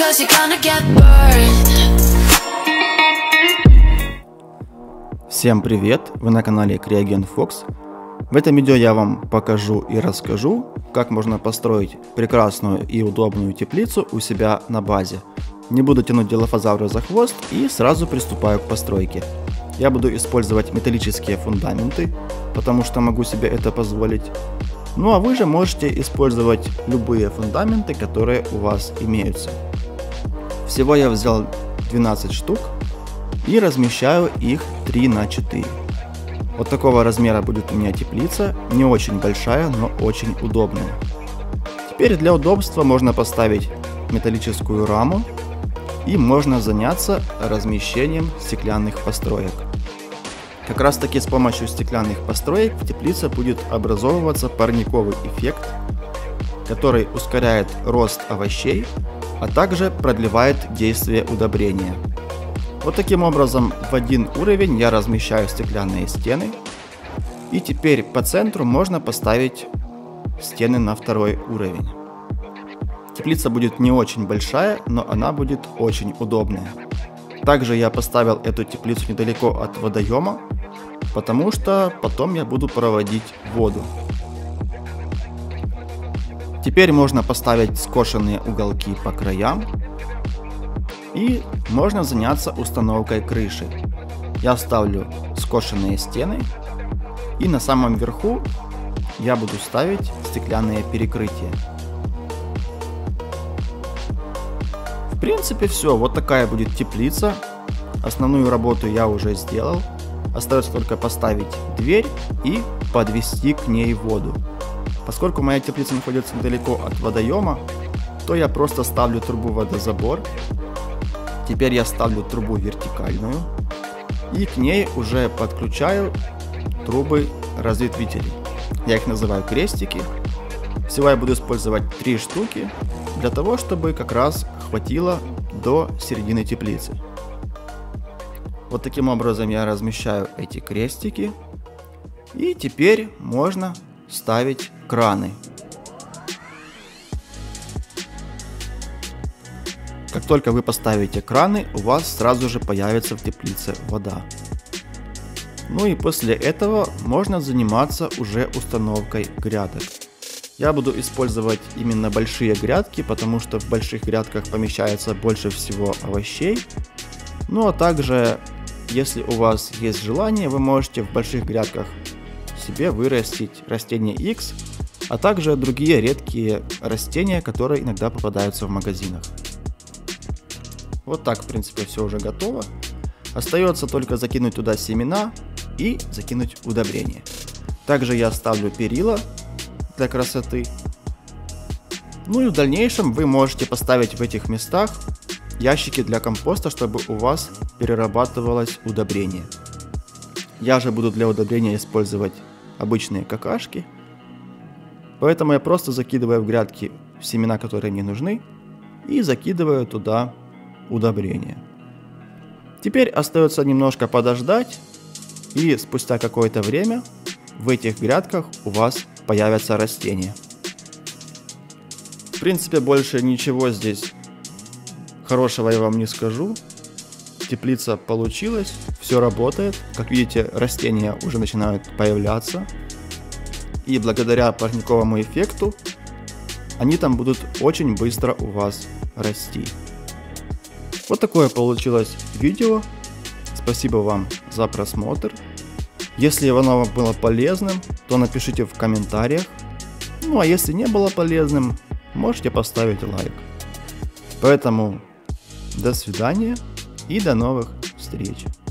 'cause you're gonna get burned. Всем привет! Вы на канале CryogenFox. В этом видео я вам покажу и расскажу, как можно построить прекрасную и удобную теплицу у себя на базе. Не буду тянуть дилофазавра за хвост и сразу приступаю к постройке. Я буду использовать металлические фундаменты, потому что могу себе это позволить. Ну а вы же можете использовать любые фундаменты, которые у вас имеются. Всего я взял 12 штук и размещаю их 3 на 4. Вот такого размера будет у меня теплица, не очень большая, но очень удобная. Теперь для удобства можно поставить металлическую раму и можно заняться размещением стеклянных построек. Как раз таки с помощью стеклянных построек в теплице будет образовываться парниковый эффект, который ускоряет рост овощей, а также продлевает действие удобрения. Вот таким образом в один уровень я размещаю стеклянные стены, и теперь по центру можно поставить стены на второй уровень. Теплица будет не очень большая, но она будет очень удобная. Также я поставил эту теплицу недалеко от водоема, потому что потом я буду проводить воду. Теперь можно поставить скошенные уголки по краям. И можно заняться установкой крыши. Я ставлю скошенные стены, и на самом верху я буду ставить стеклянные перекрытия. В принципе все, вот такая будет теплица. Основную работу я уже сделал. Остается только поставить дверь и подвести к ней воду. Поскольку моя теплица находится недалеко от водоема, то я просто ставлю трубу водозабор. Теперь я ставлю трубу вертикальную и к ней уже подключаю трубы разветвителей. Я их называю крестики. Всего я буду использовать 3 штуки для того, чтобы как раз хватило до середины теплицы. Вот таким образом я размещаю эти крестики. И теперь можно ставить краны. Как только вы поставите краны, у вас сразу же появится в теплице вода. Ну и после этого можно заниматься уже установкой грядок. Я буду использовать именно большие грядки, потому что в больших грядках помещается больше всего овощей. Ну а также, если у вас есть желание, вы можете в больших грядках себе вырастить растение X, а также другие редкие растения, которые иногда попадаются в магазинах. Вот так, в принципе, все уже готово. Остается только закинуть туда семена и закинуть удобрения. Также я ставлю перила для красоты. Ну и в дальнейшем вы можете поставить в этих местах ящики для компоста, чтобы у вас перерабатывалось удобрение. Я же буду для удобрения использовать обычные какашки. Поэтому я просто закидываю в грядки семена, которые мне нужны, и закидываю туда удобрения. Теперь остается немножко подождать, и спустя какое-то время в этих грядках у вас появятся растения. В принципе, больше ничего здесь хорошего я вам не скажу. Теплица получилась, все работает. Как видите, растения уже начинают появляться. И благодаря парниковому эффекту они там будут очень быстро у вас расти. Вот такое получилось видео. Спасибо вам за просмотр. Если оно вам было полезным, то напишите в комментариях. Ну а если не было полезным, можете поставить лайк. Поэтому до свидания и до новых встреч.